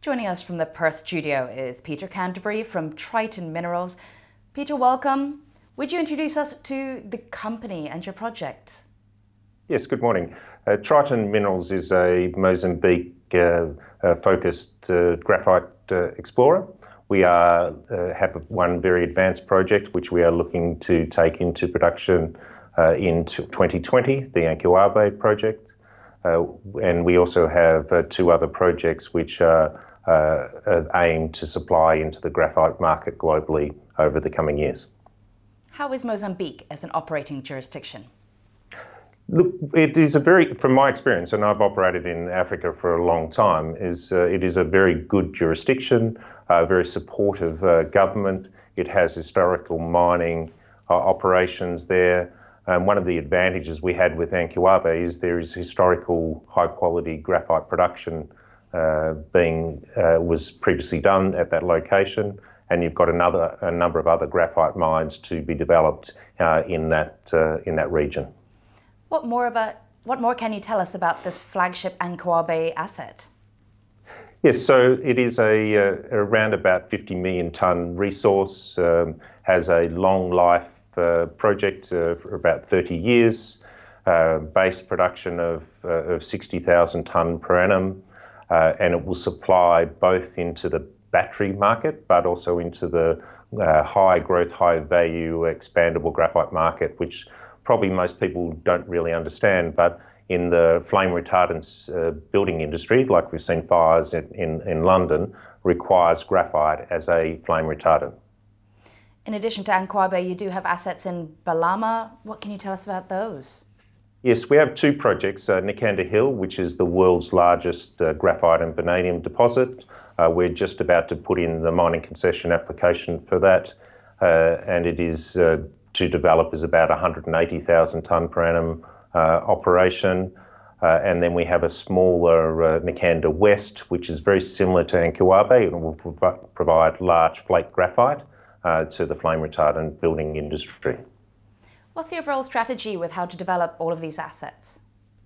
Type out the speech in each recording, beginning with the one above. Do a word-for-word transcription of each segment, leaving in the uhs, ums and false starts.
Joining us from the Perth studio is Peter Canterbury from Triton Minerals. Peter, welcome. Would you introduce us to the company and your project? Yes, good morning. Uh, Triton Minerals is a Mozambique-focused uh, uh, graphite uh, explorer. We are, uh, have one very advanced project which we are looking to take into production uh, in twenty twenty, the Ancuabe project. Uh, and we also have uh, two other projects which are uh, uh, aimed to supply into the graphite market globally over the coming years. How is Mozambique as an operating jurisdiction? Look, it is a very, from my experience, and I've operated in Africa for a long time, is uh, it is a very good jurisdiction, uh, very supportive uh, government. It has historical mining uh, operations there. Um, one of the advantages we had with Ancuabe is there is historical high-quality graphite production uh, being uh, was previously done at that location, and you've got another a number of other graphite mines to be developed uh, in that uh, in that region. What more about what more can you tell us about this flagship Ancuabe asset? Yes, so it is a uh, around about fifty million tonne resource, um, has a long life uh, project uh, for about thirty years, uh, base production of, uh, of sixty thousand tonne per annum, uh, and it will supply both into the battery market but also into the uh, high growth, high value expandable graphite market, which probably most people don't really understand, but in the flame retardants uh, building industry, like we've seen fires in, in, in London, requires graphite as a flame retardant. In addition to Ancuabe, you do have assets in Balama. What can you tell us about those? Yes, we have two projects, uh, Nikanda Hill, which is the world's largest uh, graphite and vanadium deposit. Uh, we're just about to put in the mining concession application for that, uh, and it is uh, to develop is about one hundred eighty thousand tonne per annum uh, operation. Uh, and then we have a smaller uh, Nikanda West, which is very similar to Ancuabe and will prov provide large flake graphite uh, to the flame retardant building industry. What's the overall strategy with how to develop all of these assets?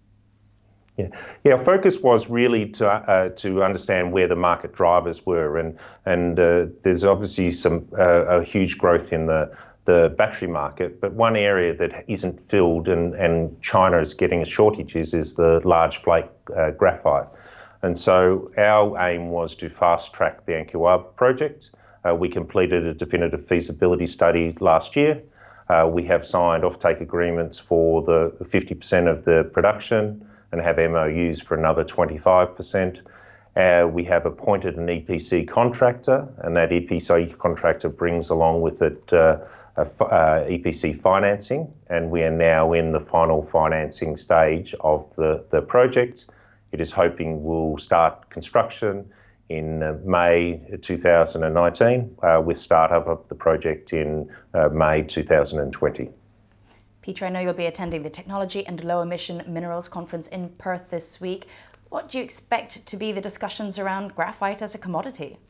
Yeah, yeah. Our focus was really to uh, to understand where the market drivers were, and and uh, there's obviously some uh, a huge growth in the the battery market, but one area that isn't filled and, and China is getting a shortage is, is the large flake uh, graphite. And so our aim was to fast track the Ancuabe project. Uh, we completed a definitive feasibility study last year. Uh, we have signed offtake agreements for the fifty percent of the production and have M O Us for another twenty-five percent. Uh, we have appointed an E P C contractor, and that E P C contractor brings along with it uh, Uh, E P C financing, and we are now in the final financing stage of the, the project. It is hoping we'll start construction in uh, May two thousand nineteen, uh, with startup of the project in uh, May two thousand twenty. Peter, I know you'll be attending the Technology and Low Emission Minerals Conference in Perth this week. What do you expect to be the discussions around graphite as a commodity?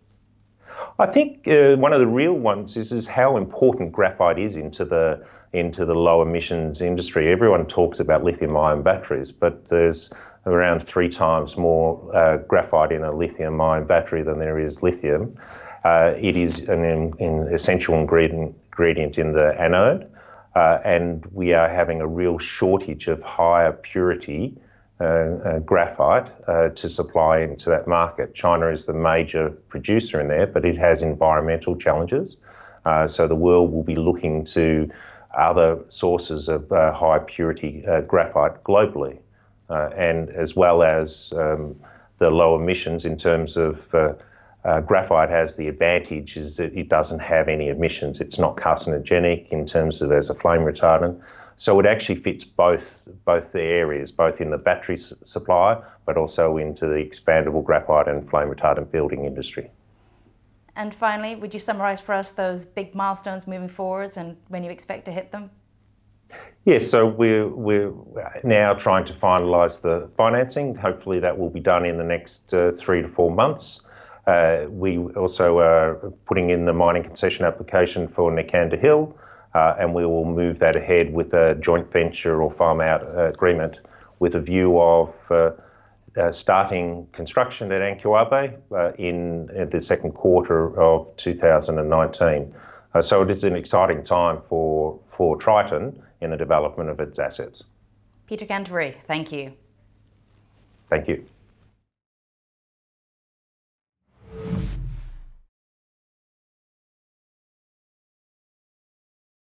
I think uh, one of the real ones is, is how important graphite is into the into the low emissions industry. Everyone talks about lithium ion batteries, but there's around three times more uh, graphite in a lithium ion battery than there is lithium. Uh, it is an, an essential ingredient, ingredient in the anode, uh, and we are having a real shortage of higher purity Uh, uh, graphite uh, to supply into that market. China is the major producer in there, but it has environmental challenges. Uh, so the world will be looking to other sources of uh, high purity uh, graphite globally, uh, and as well as um, the low emissions in terms of uh, uh, graphite has the advantage is that it doesn't have any emissions. It's not carcinogenic in terms of as a flame retardant. So it actually fits both both the areas, both in the battery supply, but also into the expandable graphite and flame retardant building industry. And finally, would you summarise for us those big milestones moving forwards and when you expect to hit them? Yes, so we're, we're now trying to finalise the financing. Hopefully that will be done in the next uh, three to four months. Uh, we also are putting in the mining concession application for Nikanda Hill. Uh, and we will move that ahead with a joint venture or farm out uh, agreement with a view of uh, uh, starting construction at Ancuabe uh, in, in the second quarter of two thousand nineteen. Uh, so it is an exciting time for, for Triton in the development of its assets. Peter Canterbury, thank you. Thank you.